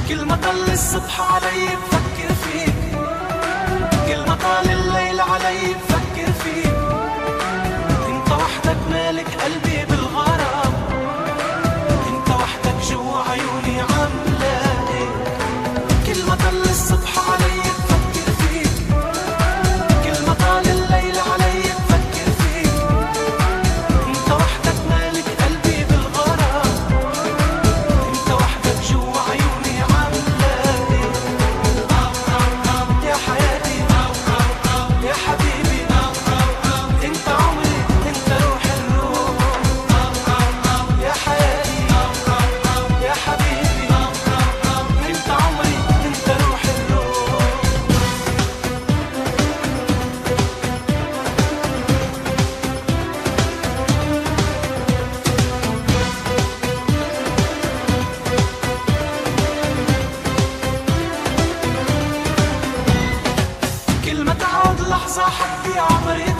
كل ما طل الصبح علي بفكر فيك، كل ما طال الليل علي بفكر فيك. انت وحدك مالك قلبي بالغرام، انت وحدك جوا عيوني عم لاقي. كل ما طل الصبح علي بفكر فيك، كل ما طال الليل علي بفكر فيك. انت وحدك مالك قلبي بالغرام، انت وحدك جوا عيوني عم لاقي. يا حياتي يا حبيبي، انت عمري انت روح الروح. يا حياتي يا حبيبي، انت عمري انت روح الروح. كل ما تعود لحظة حبي عمري